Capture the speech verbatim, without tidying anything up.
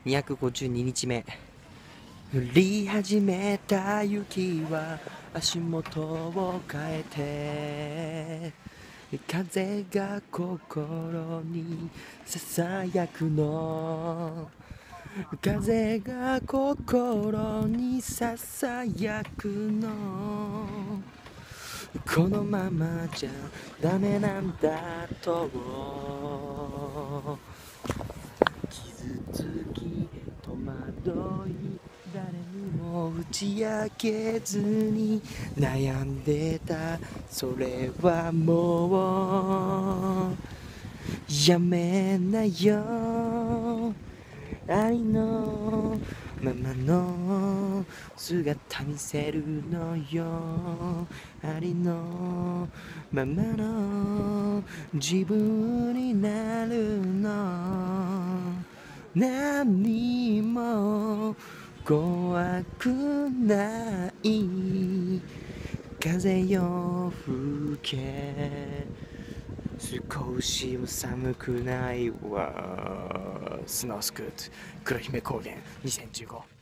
にひゃくごじゅうににちめ。降り始めた雪は足元を変えて、風が心にささやくの、風が心にささやくの、このままじゃダメなんだと、傷つき戸惑い誰にも打ち明けずに悩んでた、それはもうやめなよ、ありのままの姿見せるのよ、ありのままの自分になるの、何も怖くない、風よ吹け、少しも寒くないわ。スノースクート黒姫高原にせんじゅうご。